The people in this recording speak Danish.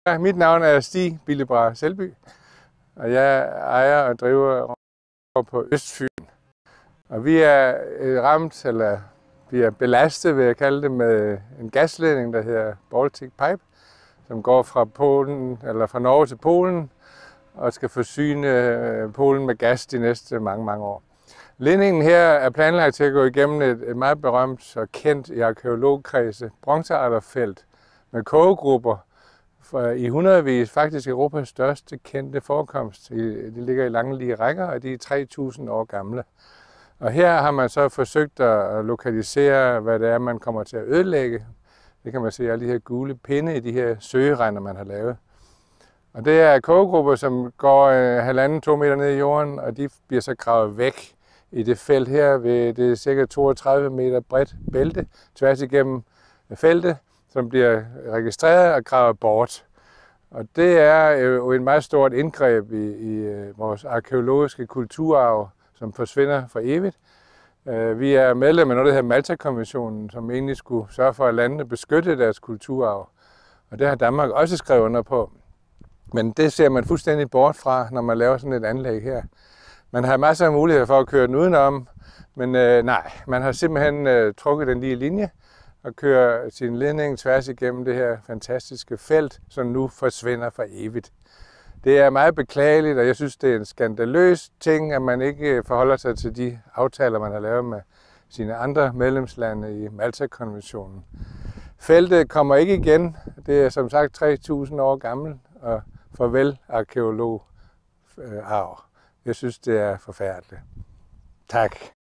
Ja, mit navn er Stig Billebra Selby, og jeg ejer og driver på Østfyn. Og vi er ramt, eller vi er belastet, vil jeg kalde det, med en gasledning, der hedder Baltic Pipe, som går fra Polen, eller fra Norge til Polen, og skal forsyne Polen med gas de næste mange år. Ledningen her er planlagt til at gå igennem et meget berømt og kendt i arkæologkredse bronzealderfelt med kogegrupper i hundredvis, faktisk Europas største kendte forekomst. De ligger i lange lige rækker, og de er 3.000 år gamle. Og her har man så forsøgt at lokalisere, hvad det er, man kommer til at ødelægge. Det kan man se alle de her gule pinde i de her søgerender, man har lavet. Og det er kogegrupper, som går 1,5-2 meter ned i jorden, og de bliver så gravet væk i det felt her ved det cirka 32 meter bredt bælte tværs igennem feltet, som bliver registreret og gravet bort. Og det er jo et meget stort indgreb i vores arkæologiske kulturarv, som forsvinder for evigt. Vi er medlem af noget, der hedder Malta-konventionen, som egentlig skulle sørge for, at landene beskytte deres kulturarv. Og det har Danmark også skrevet under på. Men det ser man fuldstændig bort fra, når man laver sådan et anlæg her. Man har masser af muligheder for at køre den udenom, men nej, man har simpelthen trukket den lige linje og kører sin ledning tværs igennem det her fantastiske felt, som nu forsvinder for evigt. Det er meget beklageligt, og jeg synes, det er en skandaløs ting, at man ikke forholder sig til de aftaler, man har lavet med sine andre medlemslande i Malta-konventionen. Feltet kommer ikke igen. Det er som sagt 3.000 år gammel, og farvel arkeologarv. Jeg synes, det er forfærdeligt. Tak.